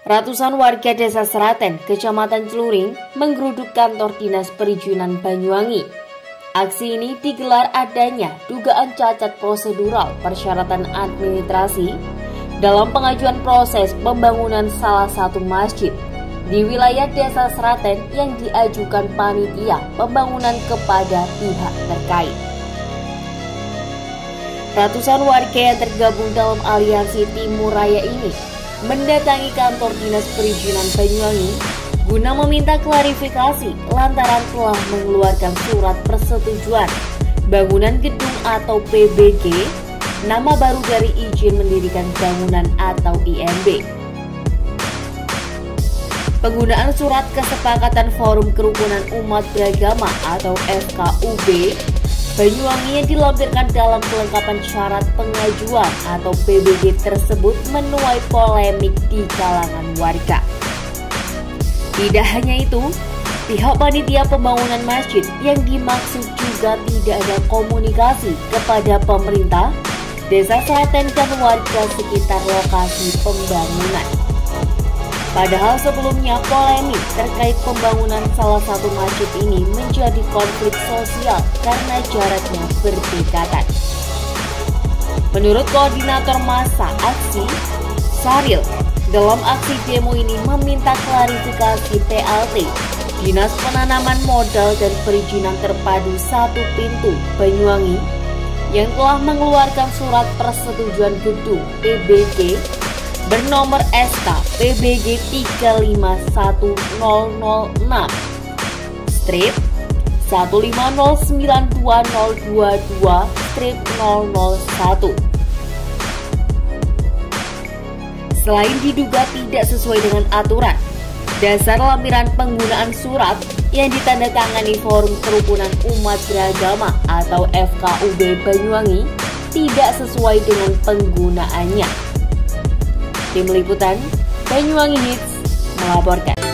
Ratusan warga Desa Seraten, Kecamatan Celuring, menggeruduk kantor Dinas Perizinan Banyuwangi. Aksi ini digelar adanya dugaan cacat prosedural persyaratan administrasi dalam pengajuan proses pembangunan salah satu masjid di wilayah Desa Seraten yang diajukan panitia pembangunan kepada pihak terkait. Ratusan warga yang tergabung dalam aliansi Timur Raya ini mendatangi kantor Dinas Perizinan Banyuwangi guna meminta klarifikasi lantaran telah mengeluarkan surat persetujuan bangunan gedung atau PBG, nama baru dari izin mendirikan bangunan atau IMB. Penggunaan surat kesepakatan Forum Kerukunan Umat Beragama atau FKUB Banyuwangi yang dilampirkan dalam kelengkapan syarat pengajuan atau PBG tersebut menuai polemik di kalangan warga. Tidak hanya itu, pihak panitia pembangunan masjid yang dimaksud juga tidak ada komunikasi kepada pemerintah, Desa Seraten dan warga sekitar lokasi pembangunan. Padahal sebelumnya polemik terkait pembangunan salah satu masjid ini menjadi konflik sosial karena jaraknya berdekatan. Menurut koordinator massa aksi, Saril, dalam aksi demo ini meminta klarifikasi PLT, Dinas Penanaman Modal dan Perizinan Terpadu Satu Pintu Banyuwangi, yang telah mengeluarkan surat persetujuan gedung PBG bernomor SK PBG 3515092022-001. Selain diduga tidak sesuai dengan aturan, dasar lampiran penggunaan surat yang ditandatangani Forum Kerukunan Umat Beragama atau FKUB Banyuwangi tidak sesuai dengan penggunaannya. Tim Liputan Banyuwangi Hits melaporkan.